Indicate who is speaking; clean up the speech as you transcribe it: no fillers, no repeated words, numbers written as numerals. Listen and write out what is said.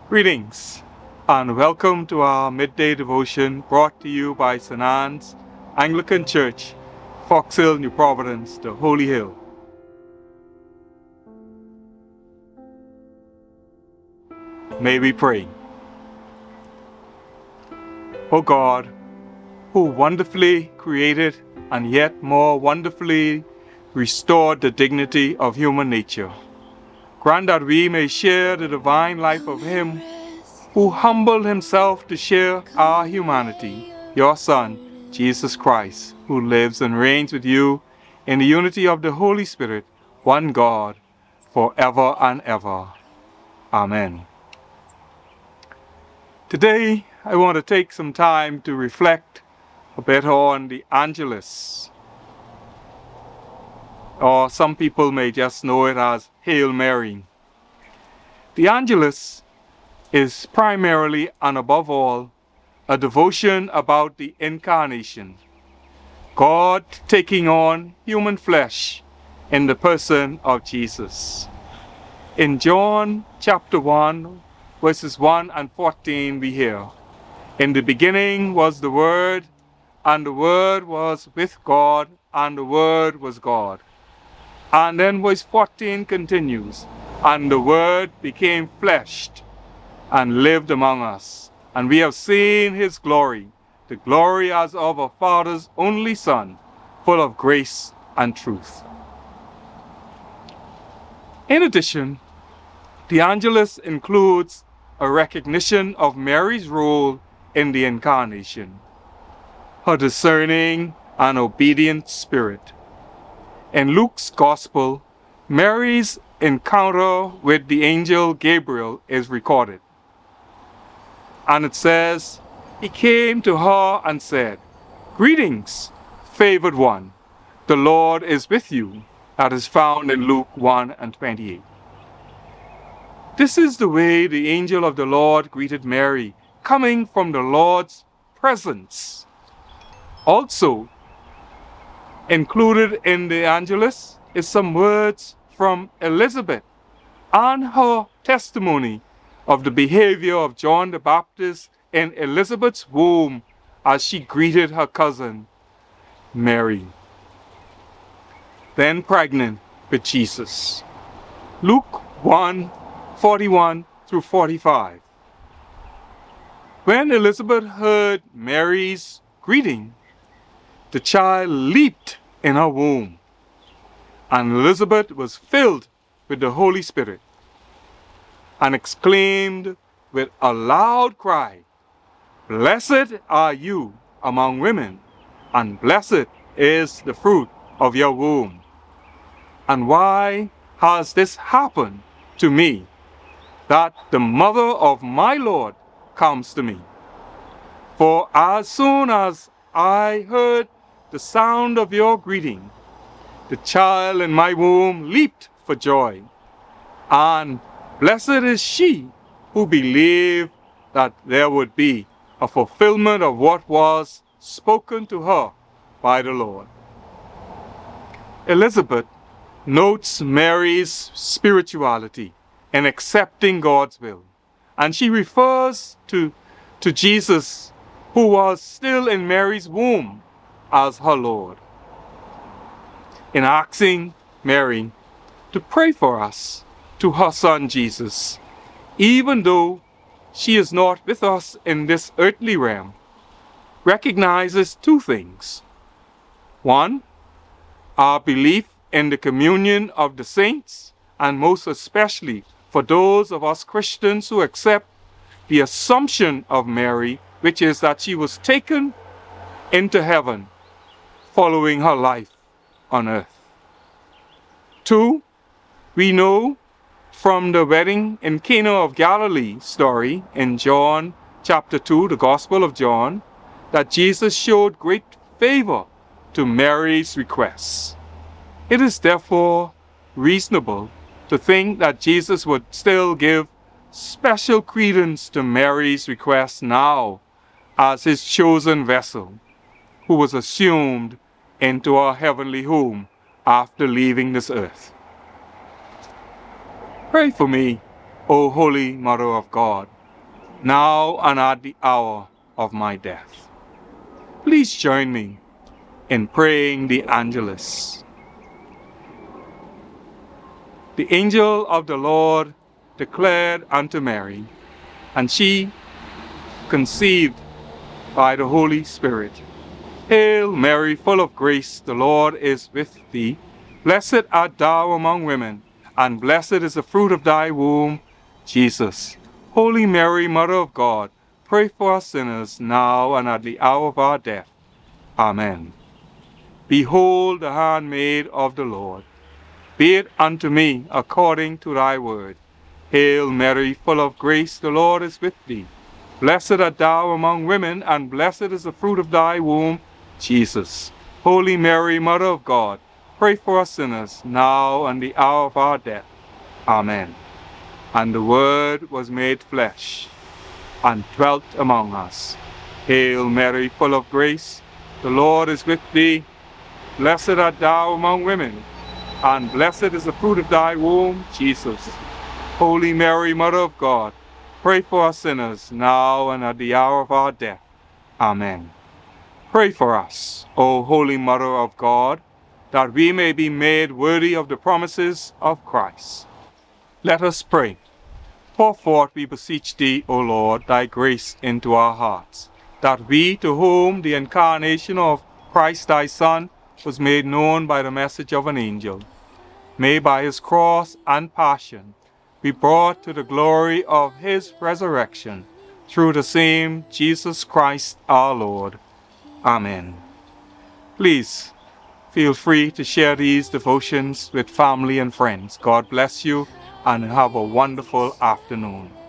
Speaker 1: Greetings and welcome to our midday devotion brought to you by St. Anne's Anglican Church, Fox Hill, New Providence, the Holy Hill. May we pray. O God, who wonderfully created and yet more wonderfully restored the dignity of human nature, grant that we may share the divine life of Him who humbled Himself to share our humanity, your Son, Jesus Christ, who lives and reigns with you in the unity of the Holy Spirit, one God, forever and ever. Amen. Today, I want to take some time to reflect a bit on the Angelus, or some people may just know it as Hail Mary. The Angelus is primarily and above all a devotion about the Incarnation, God taking on human flesh in the person of Jesus. In John chapter 1, verses 1 and 14 we hear, "In the beginning was the Word, and the Word was with God, and the Word was God." And then verse 14 continues, "And the Word became flesh and lived among us, and we have seen His glory, the glory as of a Father's only Son, full of grace and truth." In addition, the Angelus includes a recognition of Mary's role in the Incarnation, her discerning and obedient spirit. In Luke's Gospel, Mary's encounter with the angel Gabriel is recorded. And it says, "He came to her and said, 'Greetings, favored one, the Lord is with you.'" That is found in Luke 1 and 28. This is the way the angel of the Lord greeted Mary, coming from the Lord's presence. Also, included in the Angelus is some words from Elizabeth and her testimony of the behavior of John the Baptist in Elizabeth's womb as she greeted her cousin, Mary, then pregnant with Jesus. Luke 1, 41 through 45. When Elizabeth heard Mary's greeting, the child leaped in her womb, and Elizabeth was filled with the Holy Spirit and exclaimed with a loud cry, "Blessed are you among women, and blessed is the fruit of your womb. And why has this happened to me, that the mother of my Lord comes to me? For as soon as I heard the sound of your greeting, the child in my womb leaped for joy. And blessed is she who believed that there would be a fulfillment of what was spoken to her by the Lord." Elizabeth notes Mary's spirituality in accepting God's will, and she refers to Jesus, who was still in Mary's womb, as her Lord, in asking Mary to pray for us to her Son Jesus, even though she is not with us in this earthly realm, recognizes two things. One, our belief in the communion of the saints, and most especially for those of us Christians who accept the assumption of Mary, which is that she was taken into heaven following her life on earth. Two, we know from the wedding in Cana of Galilee story in John chapter 2, the Gospel of John, that Jesus showed great favor to Mary's requests. It is therefore reasonable to think that Jesus would still give special credence to Mary's request now as His chosen vessel, who was assumed into our heavenly home after leaving this earth. Pray for me, O Holy Mother of God, now and at the hour of my death. Please join me in praying the Angelus. The angel of the Lord declared unto Mary, and she conceived by the Holy Spirit. Hail Mary, full of grace, the Lord is with thee. Blessed art thou among women, and blessed is the fruit of thy womb, Jesus. Holy Mary, Mother of God, pray for us sinners, now and at the hour of our death. Amen. Behold the handmaid of the Lord. Be it unto me according to thy word. Hail Mary, full of grace, the Lord is with thee. Blessed art thou among women, and blessed is the fruit of thy womb, Jesus. Holy Mary, Mother of God, pray for us sinners, now and the hour of our death. Amen. And the Word was made flesh, and dwelt among us. Hail Mary, full of grace, the Lord is with thee. Blessed art thou among women, and blessed is the fruit of thy womb, Jesus. Holy Mary, Mother of God, pray for us sinners, now and at the hour of our death. Amen. Pray for us, O Holy Mother of God, that we may be made worthy of the promises of Christ. Let us pray. Pour forth, we beseech thee, O Lord, thy grace into our hearts, that we, to whom the incarnation of Christ thy Son was made known by the message of an angel, may by his cross and passion be brought to the glory of his resurrection, through the same Jesus Christ our Lord. Amen. Please feel free to share these devotions with family and friends. God bless you and have a wonderful afternoon.